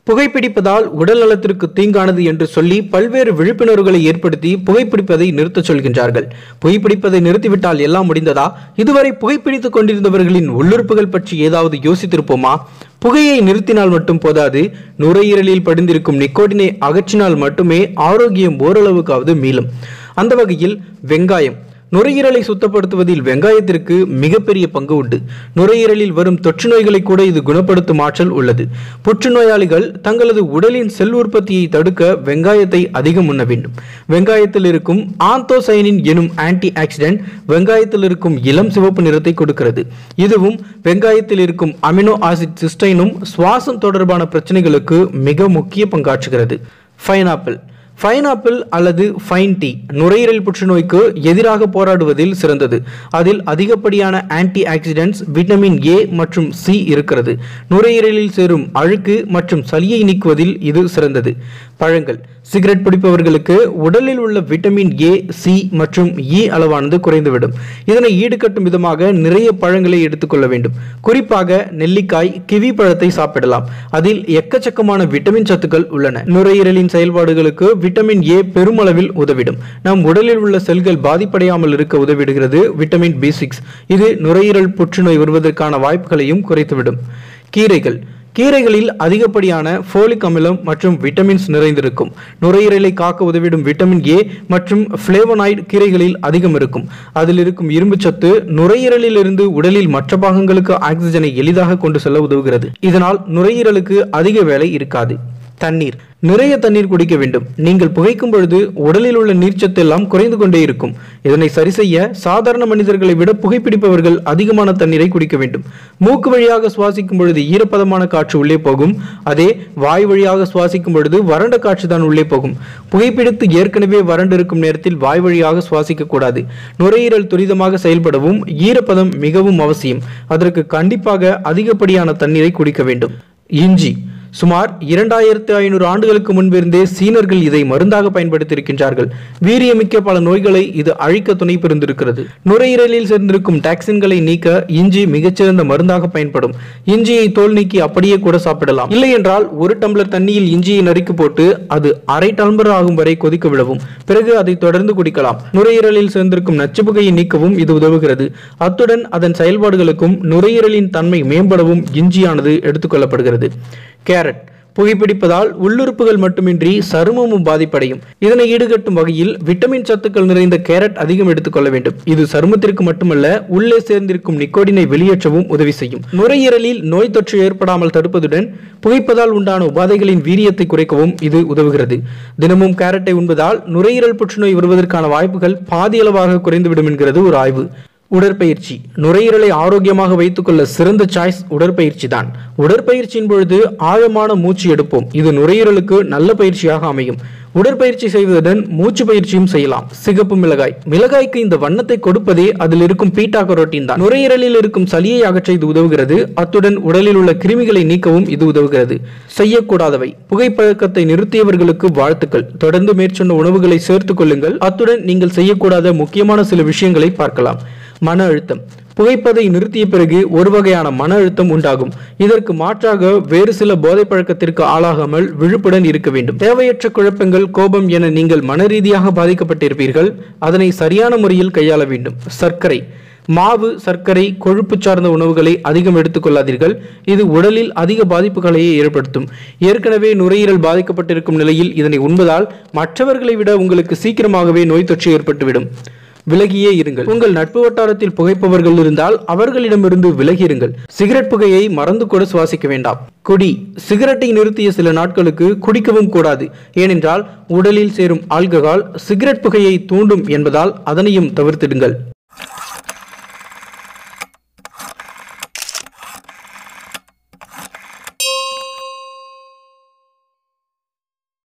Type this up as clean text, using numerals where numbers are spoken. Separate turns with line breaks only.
புகைப்பிடிப்பதால் உடல் நலத்திற்கு தீங்கானது என்று சொல்லி பல்வேறு விழிப்புணர்வுகளை ஏற்படுத்தி புகைப்பிடிப்பதை நிறுத்தச் சொல்கின்றார்கள். புகைப்பிடிப்பதை நிறுத்திவிட்டால் எல்லாம் முடிந்ததா? இதுவரை புகைப்பிடித்துக் கொண்டிருந்தவர்களின் உள்ளுறுப்புகள் பற்றி ஏதாவது யோசித்திருப்போமா? புகையை நிறுத்தினால் மட்டும் போதாது, நுரையீரலில் படிந்திருக்கும் நிக்கோட்டினை அகற்றினால் மட்டுமே ஆரோக்கியம் ஓரளவுக்காவது மீளும். அந்த வகையில் வெங்காயம். நுரையீரலை சுத்தப்படுத்துவதில் வெங்காயத்திற்கு மிகப்பெரிய பங்கு உண்டு. நுரையீரலில் வரும் தொற்று நோய்களை கூட இது குணப்படுத்தும் ஆற்றல் உள்ளது. புற்றுநோயாளிகள் தங்களது உடலின் செல் உற்பத்தியை தடுக்க வெங்காயத்தை அதிகம் உண்ண வேண்டும். வெங்காயத்தில் இருக்கும் ஆந்தோசைனின் எனும் ஆன்டி ஆக்சிடென்ட் வெங்காயத்தில் இருக்கும் இளம் சிவப்பு நிறத்தை கொடுக்கிறது. இதுவும் வெங்காயத்தில் இருக்கும் அமினோ ஆசிட் சிஸ்டைனும் சுவாசம் தொடர்பான பிரச்சனைகளுக்கு மிக முக்கிய பங்காற்றுகிறது. பைனாப்பிள் அல்லது ஃபைன் டீ நுரையீரல் புற்றுநோய்க்கு எதிராக போராடுவதில் சிறந்தது. அதில் அதிகப்படியான ஆன்டி ஆக்சிடென்ட்ஸ், விட்டமின் ஏ மற்றும் சி இருக்கிறது. நுரையீரலில் சேரும் அழுக்கு மற்றும் சளியை நீக்குவதில் இது சிறந்தது. பழங்கள். சிகரெட் பிடிப்பவர்களுக்கு உடலில் உள்ள விட்டமின் ஏ, சி மற்றும் இ அளவானது குறைந்துவிடும். இதனை ஈடுகட்டும் விதமாக நிறைய பழங்களை எடுத்துக்கொள்ள வேண்டும். குறிப்பாக நெல்லிக்காய், கிவி பழத்தை சாப்பிடலாம். அதில் எக்கச்சக்கமான விட்டமின் சத்துக்கள் உள்ளன. நுரையீரலின் செயல்பாடுகளுக்கு விட்டமின் ஏ பெருமளவில் உதவிடும். நம் உடலில் உள்ள செல்கள் பாதிப்படையாமல் இருக்க உதவிடுகிறது விட்டமின் B6. இது நுரையீரல் புற்றுநோய் வருவதற்கான வாய்ப்புகளையும் குறைத்துவிடும். கீரைகளில் அதிகப்படியான ஃபோலிக் அமிலம் மற்றும் விட்டமின்ஸ் நிறைந்திருக்கும். நுரையீரலை காக்க உதவிடும் விட்டமின் ஏ மற்றும் பிளேவனாய்டு கீரைகளில் அதிகம் இருக்கும். அதில் இருக்கும் இரும்பு சத்து நுரையீரலில் இருந்து உடலில் மற்ற பாகங்களுக்கு ஆக்சிஜனை எளிதாக கொண்டு செல்ல உதவுகிறது. இதனால் நுரையீரலுக்கு அதிக வேலை இருக்காது. நிறைய தண்ணீர் குடிக்க வேண்டும். நீங்கள் புகைக்கும் பொழுது உடலில் உள்ள நீர்ச்சத்து எல்லாம் குறைந்து கொண்டே இருக்கும். இதனை சரி செய்ய சாதாரண மனிதர்களை விட புகைப்பிடிப்பவர்கள் அதிகமான தண்ணீரை குடிக்க வேண்டும். மூக்கு வழியாக சுவாசிக்கும் பொழுது ஈரப்பதமான காற்று உள்ளே போகும். அதே வாய் வழியாக சுவாசிக்கும் பொழுது வறண்ட காற்று தான் உள்ளே போகும். புகைப்பிடித்து ஏற்கனவே வறண்டு இருக்கும் நேரத்தில் வாய் வழியாக சுவாசிக்க கூடாது. நுரையீரல் துரிதமாக செயல்படவும் ஈரப்பதம் மிகவும் அவசியம். அதற்கு கண்டிப்பாக அதிகப்படியான தண்ணீரை குடிக்க வேண்டும். இஞ்சி. சுமார் 2500 ஆண்டுகளுக்கு முன்பிருந்தே சீனர்கள் இதை மருந்தாக பயன்படுத்தியிருக்கின்றார்கள். வீரியமிக்க பல நோய்களை இது அழிக்க துணை புரிந்திருக்கிறது. நுரையீரலில் சேர்ந்திருக்கும் டாக்சின்களை நீக்க இஞ்சி மிகச்சிறந்த மருந்தாக பயன்படும். இஞ்சியை தோல் நீக்கி அப்படியே கூட சாப்பிடலாம். இல்லை என்றால் 1 டம்ளர் தண்ணியில் இஞ்சியை நறுக்கி போட்டு அது அரை டம்ளர் ஆகும் வரை கொதிக்க விடவும். பிறகு அதை தொடர்ந்து குடிக்கலாம். நுரையீரலில் சேர்ந்திருக்கும் நச்சுப்புகையை நீக்கவும் இது உதவுகிறது. அத்துடன் அதன் செயல்பாடுகளுக்கும் நுரையீரலின் தன்மை மேம்படவும் இஞ்சியானது எடுத்துக்கொள்ளப்படுகிறது. கேரட். புகைப்பிடிப்பதால் உள்ளுறுப்புகள் மட்டுமின்றி சருமமும் பாதிப்படையும். இதனை ஈடுகட்டும் வகையில் விட்டமின் சத்துக்கள் நிறைந்த கேரட் அதிகம் எடுத்துக்கொள்ள வேண்டும். இது சருமத்திற்கு மட்டுமல்ல, உள்ளே சேர்ந்திருக்கும் நிக்கோட்டினை வெளியேற்றவும் உதவி செய்யும். நுரையீரலில் நோய் தொற்று ஏற்படாமல் தடுப்பதுடன் புகைப்பதால் உண்டான உபாதைகளின் வீரியத்தை குறைக்கவும் இது உதவுகிறது. தினமும் கேரட்டை உண்பதால் நுரையீரல் புற்றுநோய் வருவதற்கான வாய்ப்புகள் பாதியளவாக குறைந்துவிடும் என்கிறது ஒரு ஆய்வு. உடற்பயிற்சி. நுரையீரலை ஆரோக்கியமாக வைத்துக் கொள்ள சிறந்த சாய்ஸ் உடற்பயிற்சி தான். உடற்பயிற்சியின் பொழுது ஆழமான மூச்சு எடுப்போம். இது நுரையீரலுக்கு நல்ல பயிற்சியாக அமையும். உடற்பயிற்சி செய்வதுடன் மூச்சு பயிற்சியும் செய்யலாம். சிகப்பு மிளகாய்க்கு இந்த வண்ணத்தை கொடுப்பதே அதில் இருக்கும் பீட்டா கரோட்டின் தான். நுரையீரலில் இருக்கும் சளியை அகற்ற இது உதவுகிறது. அத்துடன் உடலில் உள்ள கிருமிகளை நீக்கவும் இது உதவுகிறது. செய்யக்கூடாதவை. புகைப்பழக்கத்தை நிறுத்தியவர்களுக்கு வாழ்த்துக்கள். தொடர்ந்து மேற்சொன்ன உணவுகளை சேர்த்துக் கொள்ளுங்கள். அத்துடன் நீங்கள் செய்யக்கூடாத முக்கியமான சில விஷயங்களை பார்க்கலாம். மன அழுத்தம். புகைப்பதை நிறுத்திய பிறகு ஒரு வகையான மன அழுத்தம் உண்டாகும். இதற்கு மாற்றாக வேறு சில போதை பழக்கத்திற்கு ஆளாகாமல் விழிப்புடன் இருக்க வேண்டும். தேவையற்ற குழப்பங்கள், கோபம் என நீங்கள் மன ரீதியாக பாதிக்கப்பட்டிருப்பீர்கள். அதனை சரியான முறையில் கையாள வேண்டும். சர்க்கரை. மாவு, சர்க்கரை, கொழுப்பு சார்ந்த உணவுகளை அதிகம் எடுத்துக்கொள்ளாதீர்கள். இது உடலில் அதிக பாதிப்புகளையே ஏற்படுத்தும். ஏற்கனவே நுரையீரல் பாதிக்கப்பட்டிருக்கும் நிலையில் இதனை உண்பதால் மற்றவர்களை விட உங்களுக்கு சீக்கிரமாகவே நோய் தொற்று ஏற்பட்டுவிடும். விலகியே இருங்கள். உங்கள் நட்பு வட்டாரத்தில் புகைப்பவர்கள் இருந்தால் அவர்களிடமிருந்து விலகியிருங்கள். சிகரெட் புகையை மறந்து கூட சுவாசிக்க வேண்டாம். குடி. சிகரெட்டை நிறுத்திய சில நாட்களுக்கு குடிக்கவும் கூடாது. ஏனென்றால் உடலில் சேரும் ஆல்கஹால் சிகரெட் புகையை தூண்டும் என்பதால் அதனையும் தவிர்த்திடுங்கள்.